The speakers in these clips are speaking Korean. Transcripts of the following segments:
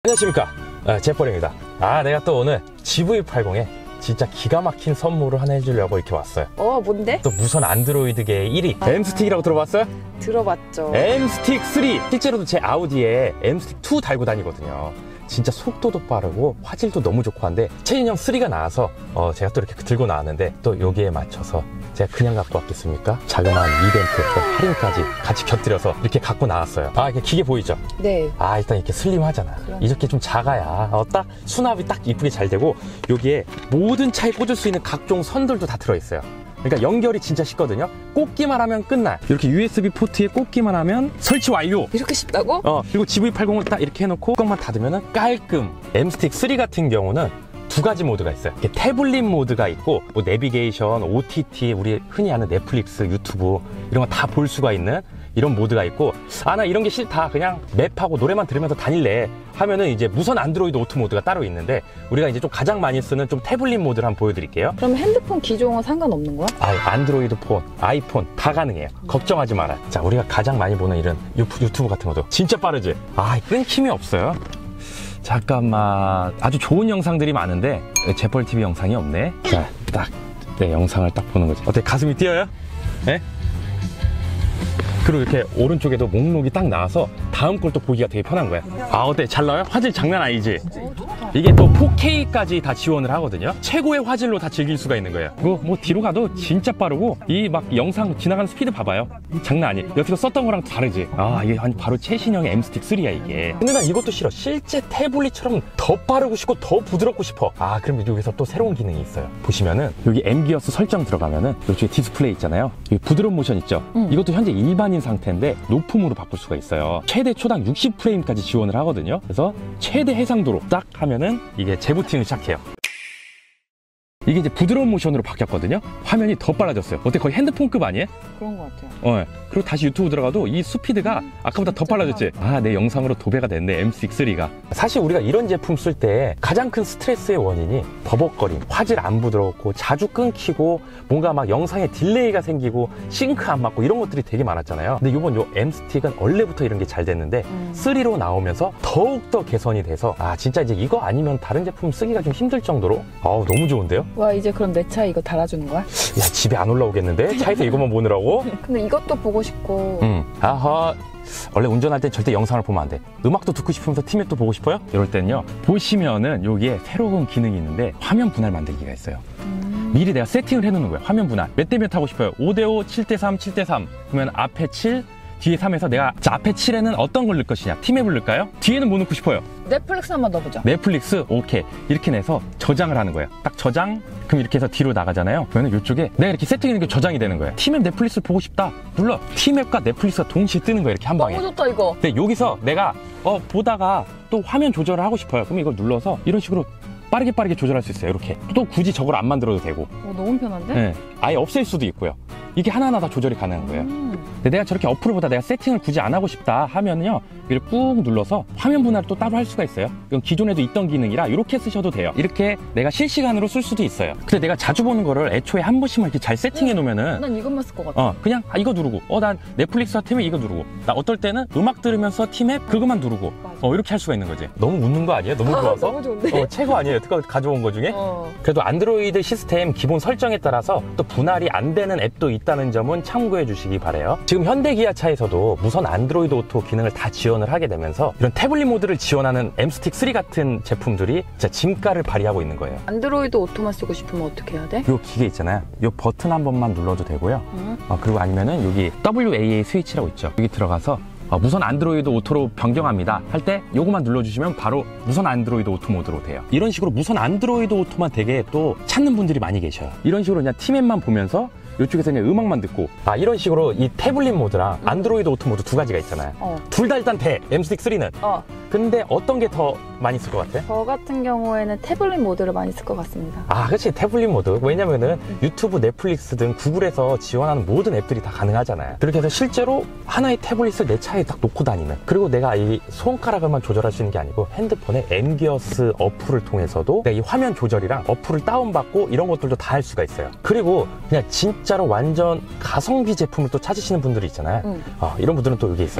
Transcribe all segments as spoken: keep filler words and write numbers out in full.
안녕하십니까, 아, 제펄입니다. 아, 내가 또 오늘 지브이 팔십에 진짜 기가 막힌 선물을 하나 해주려고 이렇게 왔어요. 어, 뭔데? 또 무선 안드로이드계의 일 위, 아... 엠스틱이라고 들어봤어요? 들어봤죠. 엠스틱 삼! 실제로도 제 아우디에 엠스틱 이 달고 다니거든요. 진짜 속도도 빠르고 화질도 너무 좋고 한데 최신형 삼가 나와서 어, 제가 또 이렇게 들고 나왔는데 또 여기에 맞춰서 제가 그냥 갖고 왔겠습니까? 자그마한 이벤트, 또 할인까지 같이 곁들여서 이렇게 갖고 나왔어요. 아, 이게 기계 보이죠? 네. 아, 일단 이렇게 슬림하잖아. 그러네. 이렇게 좀 작아야 어, 딱 수납이 딱 이쁘게 잘 되고, 여기에 모든 차에 꽂을 수 있는 각종 선들도 다 들어있어요. 그러니까 연결이 진짜 쉽거든요. 꽂기만 하면 끝나. 이렇게 유에스비 포트에 꽂기만 하면 설치 완료. 이렇게 쉽다고? 어, 그리고 지브이 팔십을 딱 이렇게 해놓고 뚜껑만 닫으면 깔끔. 엠스틱 삼 같은 경우는 두 가지 모드가 있어요. 이렇게 태블릿 모드가 있고, 뭐 내비게이션, 오티티, 우리 흔히 아는 넷플릭스, 유튜브 이런 거 다 볼 수가 있는 이런 모드가 있고, 아, 나 이런 게 싫다, 그냥 맵하고 노래만 들으면서 다닐래 하면은 이제 무선 안드로이드 오토 모드가 따로 있는데, 우리가 이제 좀 가장 많이 쓰는 좀 태블릿 모드를 한번 보여드릴게요. 그럼 핸드폰 기종은 상관없는 거야? 아, 안드로이드 폰, 아이폰 다 가능해요. 음. 걱정하지 마라. 자, 우리가 가장 많이 보는 이런 유튜브 같은 것도 진짜 빠르지? 아, 끊김이 없어요. 잠깐만, 아주 좋은 영상들이 많은데 제펄티비 영상이 없네. 자, 딱 내 영상을 딱 보는 거지. 어때, 가슴이 뛰어요? 네? 그리고 이렇게 오른쪽에도 목록이 딱 나와서 다음 걸 또 보기가 되게 편한 거야. 아, 어때? 잘 나와요? 화질 장난 아니지? 이게 또 포케이까지 다 지원을 하거든요. 최고의 화질로 다 즐길 수가 있는 거예요. 그리고 뭐 뒤로 가도 진짜 빠르고, 이 막 영상 지나가는 스피드 봐봐요. 장난 아니에요. 여태껏 썼던 거랑 다르지? 아, 이게 바로 최신형의 엠스틱 삼이야 이게. 근데 난 이것도 싫어. 실제 태블릿처럼 더 빠르고 싶고 더 부드럽고 싶어. 아, 그럼 여기서 또 새로운 기능이 있어요. 보시면은 여기 엠기어스 설정 들어가면은 이쪽에 디스플레이 있잖아요. 여기 부드러운 모션 있죠? 음. 이것도 현재 일반인 상태인데 높음으로 바꿀 수가 있어요. 최대 초당 육십 프레임까지 지원을 하거든요. 그래서 최대 해상도로 딱 하면은 이게 재부팅을 시작해요. 이게 이제 부드러운 모션으로 바뀌었거든요. 화면이 더 빨라졌어요. 어때? 거의 핸드폰급 아니에요? 그런 것 같아요. 어. 그리고 다시 유튜브 들어가도 이 스피드가 아까보다 더 빨라졌지? 아, 내 영상으로 도배가 됐네, 엠스틱 삼가. 사실 우리가 이런 제품 쓸 때 가장 큰 스트레스의 원인이 버벅거림, 화질 안 부드럽고 자주 끊기고 뭔가 막 영상에 딜레이가 생기고 싱크 안 맞고 이런 것들이 되게 많았잖아요. 근데 이번 요 엠스틱은 원래부터 이런 게 잘 됐는데 음. 삼로 나오면서 더욱더 개선이 돼서, 아, 진짜 이제 이거 아니면 다른 제품 쓰기가 좀 힘들 정도로 아우, 너무 좋은데요? 와, 이제 그럼 내 차 이거 달아주는 거야? 야, 집에 안 올라오겠는데? 차에서 이것만 보느라고? 근데 이것도 보고 싶고. 음. 아하. 원래 운전할 땐 절대 영상을 보면 안 돼. 음악도 듣고 싶으면서 티맵도 보고 싶어요? 이럴 때는요, 보시면은 여기에 새로운 기능이 있는데 화면 분할 만들기가 있어요. 음. 미리 내가 세팅을 해놓는 거예요. 화면 분할. 몇 대 몇 하고 싶어요? 오 대 오, 칠 대 삼, 칠 대 삼. 그러면 앞에 칠, 뒤에 삼에서 내가, 자, 앞에 칠에는 어떤 걸 넣을 것이냐? 티맵을 넣을까요? 뒤에는 뭐 넣고 싶어요? 넷플릭스 한번 넣어보자. 넷플릭스? 오케이. 이렇게 내서 저장을 하는 거예요. 딱 저장. 그럼 이렇게 해서 뒤로 나가잖아요. 그러면 이쪽에 내가 이렇게 세팅해놓은 게 저장이 되는 거예요. 티맵 넷플릭스 보고 싶다. 눌러. 티맵과 넷플릭스가 동시에 뜨는 거예요. 이렇게 한 방에. 너무 좋다, 이거. 근데 여기서 내가 어 보다가 또 화면 조절을 하고 싶어요. 그럼 이걸 눌러서 이런 식으로 빠르게 빠르게 조절할 수 있어요. 이렇게. 또 굳이 저걸 안 만들어도 되고. 어, 너무 편한데? 네. 아예 없앨 수도 있고요. 이게 하나하나 다 조절이 가능한 거예요. 음. 근데 내가 저렇게 어플보다 내가 세팅을 굳이 안 하고 싶다 하면요, 이를 꾹 눌러서 화면 분할을 또 따로 할 수가 있어요. 이건 기존에도 있던 기능이라 이렇게 쓰셔도 돼요. 이렇게 내가 실시간으로 쓸 수도 있어요. 근데 내가 자주 보는 거를 애초에 한 번씩만 이렇게 잘 세팅해 놓으면은, 난 이것만 쓸 것 같아. 어, 그냥 아, 이거 누르고, 어, 난 넷플릭스와 티맵 이거 누르고, 나 어떨 때는 음악 들으면서 티맵 그것만 누르고, 맞아. 어, 이렇게 할 수가 있는 거지. 너무 웃는 거 아니에요? 너무 좋아서? 너무 좋은데? 어, 최고 아니에요? 여태까지 가져온 거 중에? 어. 그래도 안드로이드 시스템 기본 설정에 따라서 또 분할이 안 되는 앱도 있다는 점은 참고해 주시기 바래요. 지금 현대 기아차에서도 무선 안드로이드 오토 기능을 다 지원을 하게 되면서 이런 태블릿 모드를 지원하는 엠스틱 삼 같은 제품들이 진짜 진가를 발휘하고 있는 거예요. 안드로이드 오토만 쓰고 싶으면 어떻게 해야 돼? 요 기계 있잖아요. 요 버튼 한 번만 눌러도 되고요. 음. 어, 그리고 아니면은 여기 더블유 에이 에이 스위치라고 있죠. 여기 들어가서 어, 무선 안드로이드 오토로 변경합니다 할 때 요거만 눌러주시면 바로 무선 안드로이드 오토 모드로 돼요. 이런 식으로 무선 안드로이드 오토만 되게 또 찾는 분들이 많이 계셔요. 이런 식으로 그냥 티맵만 보면서 이쪽에서 그냥 음악만 듣고, 아, 이런 식으로 이 태블릿 모드랑 음. 안드로이드 오토 모드 두 가지가 있잖아요. 어. 둘 다 일단 돼, 엠스틱 삼는. 어. 근데 어떤 게 더 많이 쓸 것 같아? 저 같은 경우에는 태블릿 모드를 많이 쓸 것 같습니다. 아, 그렇지. 태블릿 모드. 왜냐면은 음. 유튜브, 넷플릭스 등 구글에서 지원하는 모든 앱들이 다 가능하잖아요. 그렇게 해서 실제로 하나의 태블릿을 내 차에 딱 놓고 다니는, 그리고 내가 이 손가락을만 조절할 수 있는 게 아니고 핸드폰에 엠기어스 어플을 통해서도 내가 이 화면 조절이랑 어플을 다운받고 이런 것들도 다 할 수가 있어요. 그리고 그냥 진짜로 완전 가성비 제품을 또 찾으시는 분들이 있잖아요. 음. 어, 이런 분들은 또 여기 있어요.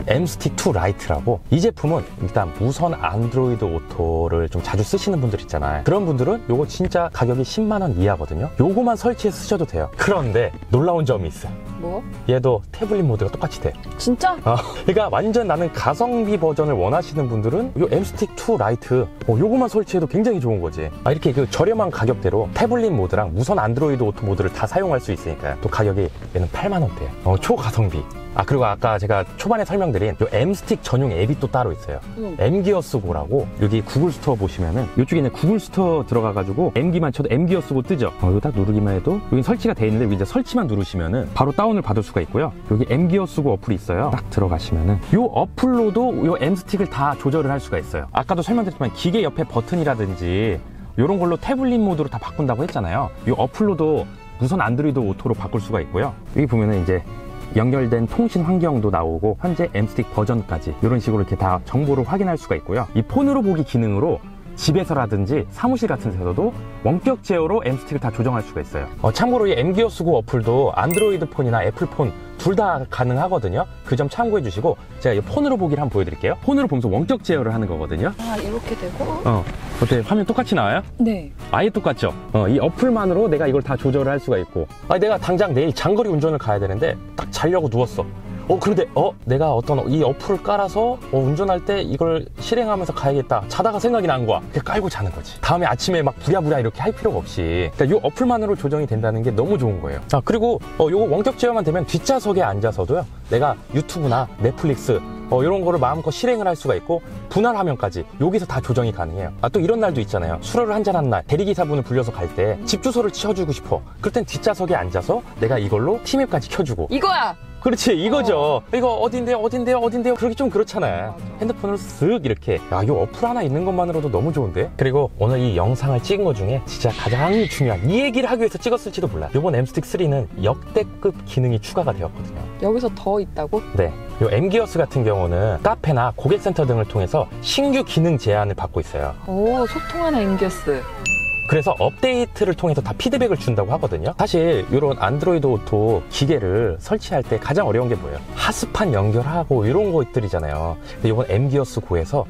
엠스틱 투 라이트라고, 이 제품은 일단 무선 안드로이드 오토를 좀 자주 쓰시는 분들 있잖아요. 그런 분들은 요거 진짜 가격이 십만 원 이하거든요. 요거만 설치해서 쓰셔도 돼요. 그런데 놀라운 점이 있어요. 뭐? 얘도 태블릿 모드가 똑같이 돼. 진짜? 어, 그러니까 완전 나는 가성비 버전을 원하시는 분들은 요 엠스틱 투 라이트 어, 요거만 설치해도 굉장히 좋은 거지. 아, 이렇게 그 저렴한 가격대로 태블릿 모드랑 무선 안드로이드 오토 모드를 다 사용할 수 있으니까 또 가격이 얘는 팔만 원대예요. 어, 초가성비. 아, 그리고 아까 제가 초반에 설명드린 요 엠스틱 전용 앱이 또 따로 있어요. 응. 엠기어스고라고, 여기 구글 스토어 보시면은 이쪽에 있는 구글 스토어 들어가가지고 엠기만 쳐도 엠기어스고 뜨죠. 어, 이거 딱 누르기만 해도 여기 설치가 돼 있는데, 여기 이제 설치만 누르시면은 바로 다운을 받을 수가 있고요. 여기 엠기어스고 어플이 있어요. 딱 들어가시면은 요 어플로도 요 엠스틱을 다 조절을 할 수가 있어요. 아까도 설명드렸지만 기계 옆에 버튼이라든지 요런 걸로 태블릿 모드로 다 바꾼다고 했잖아요. 요 어플로도 무선 안드로이드 오토로 바꿀 수가 있고요. 여기 보면은 이제 연결된 통신 환경도 나오고 현재 엠스틱 버전까지 이런 식으로 이렇게 다 정보를 확인할 수가 있고요. 이 폰으로 보기 기능으로 집에서라든지 사무실 같은 데서도 원격 제어로 엠스틱을 다 조정할 수가 있어요. 어, 참고로 이 엠기어스고 어플도 안드로이드 폰이나 애플 폰 둘 다 가능하거든요. 그 점 참고해 주시고, 제가 이 폰으로 보기를 한번 보여드릴게요. 폰으로 보면서 원격 제어를 하는 거거든요. 아, 이렇게 되고? 어, 어때? 화면 똑같이 나와요? 네. 아예 똑같죠? 어, 이 어플만으로 내가 이걸 다 조절을 할 수가 있고, 아, 내가 당장 내일 장거리 운전을 가야 되는데 딱 자려고 누웠어. 어, 그런데 어 내가 어떤 이 어플을 깔아서 어, 운전할 때 이걸 실행하면서 가야겠다, 자다가 생각이 난 거야. 그냥 깔고 자는 거지. 다음에 아침에 막 부랴부랴 이렇게 할 필요가 없이, 그러니까 이 어플만으로 조정이 된다는 게 너무 좋은 거예요. 아, 그리고 어, 요거 원격 제어만 되면 뒷좌석에 앉아서도요, 내가 유튜브나 넷플릭스 어, 이런 거를 마음껏 실행을 할 수가 있고, 분할 화면까지 여기서 다 조정이 가능해요. 아, 또 이런 날도 있잖아요. 술을 한잔한 날, 대리기사분을 불려서 갈 때 집 주소를 치워주고 싶어. 그럴 땐 뒷좌석에 앉아서 내가 이걸로 티맵까지 켜주고. 이거야! 그렇지, 이거죠. 어. 이거 어딘데요, 어딘데요, 어딘데요. 그러기 좀 그렇잖아요. 맞아. 핸드폰으로 쓱 이렇게. 야, 이 어플 하나 있는 것만으로도 너무 좋은데? 그리고 오늘 이 영상을 찍은 것 중에 진짜 가장 중요한, 이 얘기를 하기 위해서 찍었을지도 몰라요. 이번 엠스틱 쓰리는 역대급 기능이 추가가 되었거든요. 여기서 더 있다고? 네. 요 엠기어스 같은 경우는 카페나 고객센터 등을 통해서 신규 기능 제안을 받고 있어요. 오, 소통하는 엠기어스. 그래서 업데이트를 통해서 다 피드백을 준다고 하거든요. 사실 이런 안드로이드 오토 기계를 설치할 때 가장 어려운 게 뭐예요? 하스판 연결하고 이런 것들이잖아요. 근데 이번 엠기어스 고에서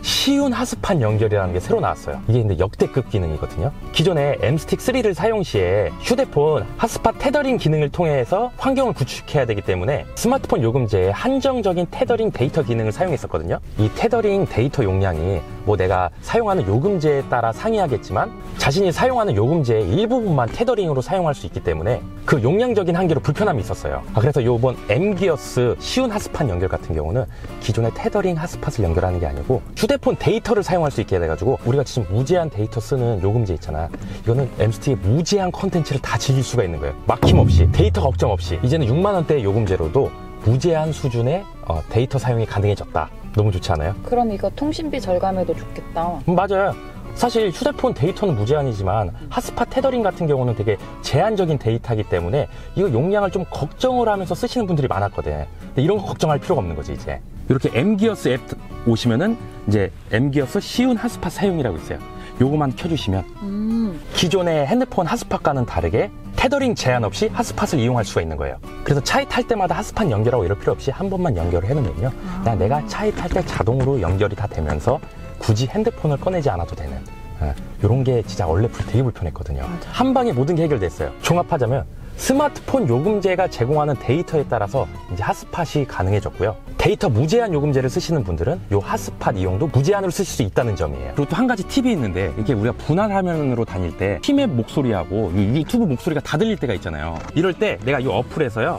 쉬운 하스판 연결이라는 게 새로 나왔어요. 이게 근데 역대급 기능이거든요. 기존에 엠스틱 쓰리를 사용 시에 휴대폰 핫스팟 테더링 기능을 통해서 환경을 구축해야 되기 때문에 스마트폰 요금제에 한정적인 테더링 데이터 기능을 사용했었거든요. 이 테더링 데이터 용량이 뭐 내가 사용하는 요금제에 따라 상이하겠지만, 자신이 사용하는 요금제의 일부분만 테더링으로 사용할 수 있기 때문에 그 용량적인 한계로 불편함이 있었어요. 아, 그래서 요번 엠기어스 쉬운 핫스팟 연결 같은 경우는 기존의 테더링 핫스팟을 연결하는 게 아니고 휴대폰 데이터를 사용할 수 있게 돼가지고, 우리가 지금 무제한 데이터 쓰는 요금제 있잖아. 이거는 엠스틱의 무제한 컨텐츠를 다 즐길 수가 있는 거예요. 막힘없이, 데이터 걱정 없이. 이제는 육만 원대 요금제로도 무제한 수준의 어, 데이터 사용이 가능해졌다. 너무 좋지 않아요? 그럼 이거 통신비 절감에도 좋겠다. 음, 맞아요. 사실 휴대폰 데이터는 무제한이지만 핫스팟 테더링 같은 경우는 되게 제한적인 데이터이기 때문에 이거 용량을 좀 걱정을 하면서 쓰시는 분들이 많았거든. 근데 이런 거 걱정할 필요가 없는 거지, 이제. 이렇게 엠기어스 앱 오시면은 이제 엠기어스 쉬운 핫스팟 사용이라고 있어요. 요거만 켜주시면 음. 기존의 핸드폰 핫스팟과는 다르게 테더링 제한 없이 핫스팟을 이용할 수가 있는 거예요. 그래서 차에 탈 때마다 핫스팟 연결하고 이럴 필요 없이 한 번만 연결을 해놓으면요, 그냥 내가 차에 탈 때 자동으로 연결이 다 되면서 굳이 핸드폰을 꺼내지 않아도 되는, 이런 게 진짜 원래 되게 불편했거든요. 맞아. 한 방에 모든 게 해결됐어요. 종합하자면 스마트폰 요금제가 제공하는 데이터에 따라서 이제 핫스팟이 가능해졌고요. 데이터 무제한 요금제를 쓰시는 분들은 요 핫스팟 이용도 무제한으로 쓰실 수 있다는 점이에요. 그리고 또 한 가지 팁이 있는데, 이게 우리가 분할 화면으로 다닐 때 티맵 목소리하고 이 유튜브 목소리가 다 들릴 때가 있잖아요. 이럴 때 내가 이 어플에서요,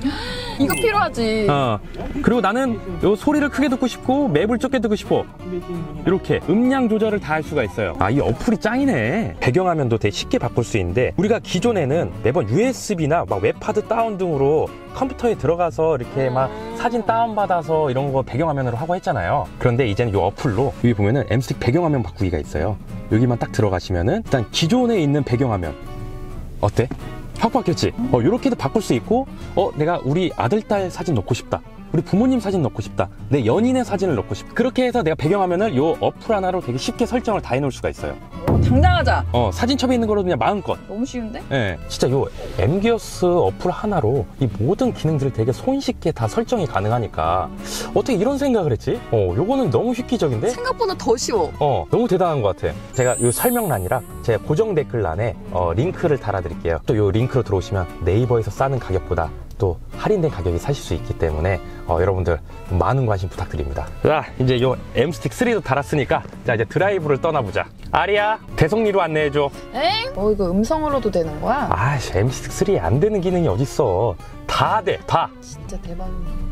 이거 필요하지. 어, 그리고 나는 요 소리를 크게 듣고 싶고 맵을 적게 듣고 싶어, 이렇게 음량 조절을 다 할 수가 있어요. 아, 이 어플이 짱이네. 배경화면도 되게 쉽게 바꿀 수 있는데, 우리가 기존에는 매번 유에스비나 막 웹하드 다운 등으로 컴퓨터에 들어가서 이렇게 막 사진 다운받아서 이런 거 배경화면으로 하고 했잖아요. 그런데 이제는 이 어플로 여기 보면은 엠스틱 배경화면 바꾸기가 있어요. 여기만 딱 들어가시면은 일단 기존에 있는 배경화면 어때? 확 바뀌었지? 어, 요렇게도 바꿀 수 있고, 어, 내가 우리 아들, 딸 사진 넣고 싶다, 우리 부모님 사진 넣고 싶다, 내 연인의 사진을 넣고 싶다, 그렇게 해서 내가 배경화면을 요 어플 하나로 되게 쉽게 설정을 다 해놓을 수가 있어요. 당장하자. 어, 사진첩에 있는 거로 그냥 마음껏. 너무 쉬운데? 예, 진짜 요 엠기어스 어플 하나로 이 모든 기능들을 되게 손쉽게 다 설정이 가능하니까 어떻게 이런 생각을 했지? 어, 요거는 너무 획기적인데? 생각보다 더 쉬워. 어, 너무 대단한 것 같아. 제가 요 설명란이랑 제가 고정 댓글란에 어, 링크를 달아드릴게요. 또 요 링크로 들어오시면 네이버에서 싸는 가격보다 또 할인된 가격이 사실 수 있기 때문에 어, 여러분들 많은 관심 부탁드립니다. 자, 이제 요 엠스틱 쓰리도 달았으니까 자 이제 드라이브를 떠나보자. 아리야, 대성리로 안내해줘. 엥? 어, 이거 음성으로도 되는 거야? 아씨, 엠스틱 쓰리에 안 되는 기능이 어딨어. 다 돼, 다. 진짜 대박이네.